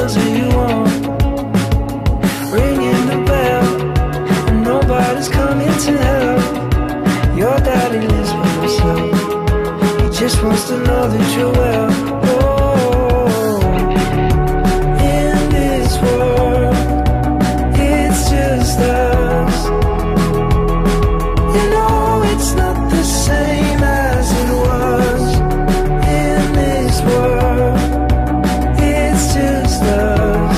tells her you want. Ringing the bell, and nobody's coming to help. Your daddy lives by himself. He just wants to know that you're well. Oh, in this world, it's just us. You know it's not the same as it was. In this world, it's just us.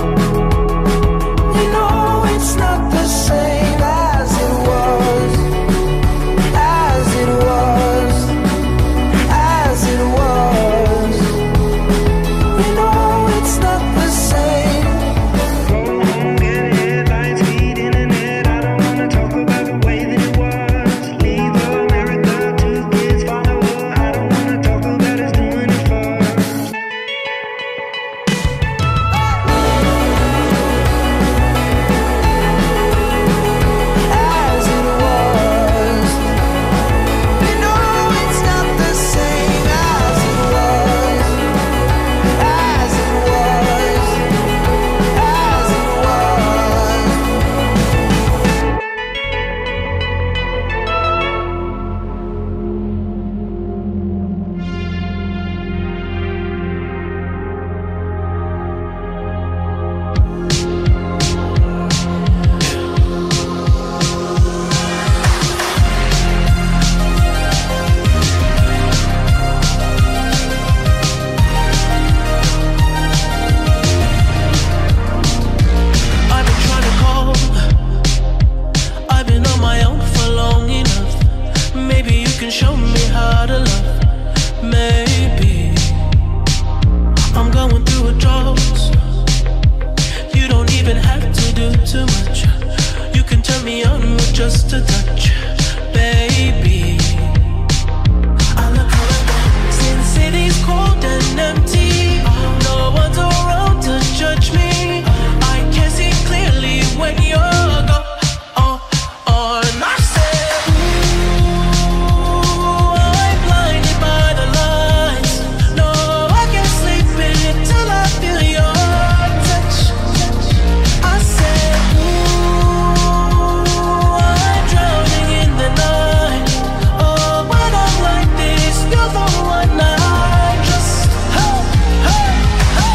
You know it's not the same as it was. As it was. As it was. You know it's not the same. Go home, get headlines, feed internet. I don't wanna talk about the way that it was. Leave America, 2 kids follow her. I don't wanna talk about us doing it first. As it was. You know it's not the same as it was. As it was. As it was. I've been trying to call. I've been on my own for long enough. Maybe you can show me how to love. Maybe I'm going through a drought. You don't even have to do too much. You can turn me on with just a touch, baby. I look around, since city's cold and empty. No one's around to judge me. I can see clearly when you're gone. And I said, ooh, I'm blinded by the lights. No, I can't sleep until I feel your touch. I said, ooh, I'm drowning in the night. Oh, when I'm like this, you're the one I trust. Hey, hey, hey.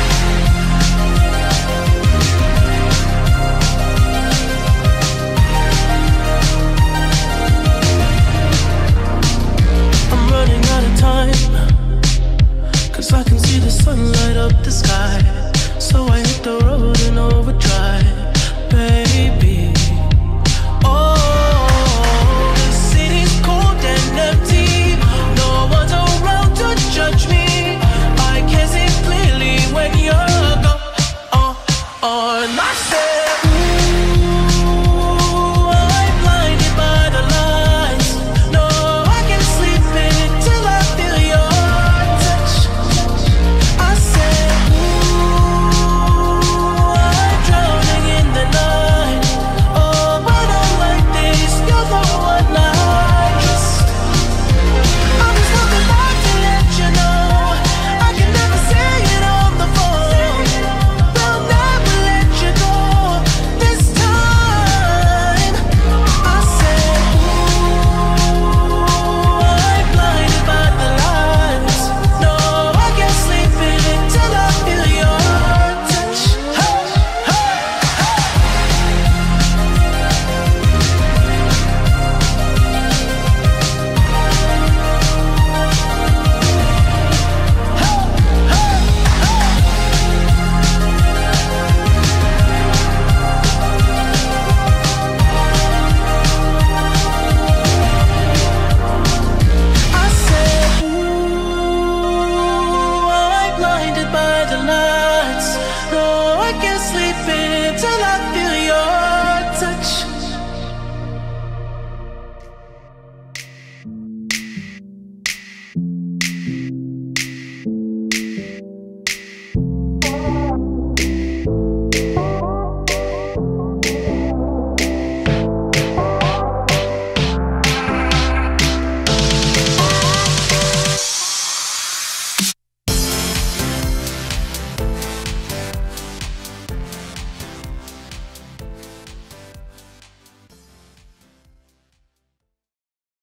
I'm running out of time, 'cause I can see the sun light up the sky. So I hit the road in overdrive, baby. Oh, the city's cold and empty. No one's around to judge me. I can see clearly when you're gone. And I said, ooh, I'm blinded by the lights. No, I can't sleep until I feel your touch. I said, ooh, I'm drowning in the night. Oh, when I'm like this, you're the one I trust. I'm just looking back to let you know I can never say it on the phone. They'll never let you go this time. I said, ooh, I'm blinded by the lights. No, I can't sleep until I feel your touch. Hey, hey, hey. I said, ooh, I'm blinded by the lights. No, I can't sleep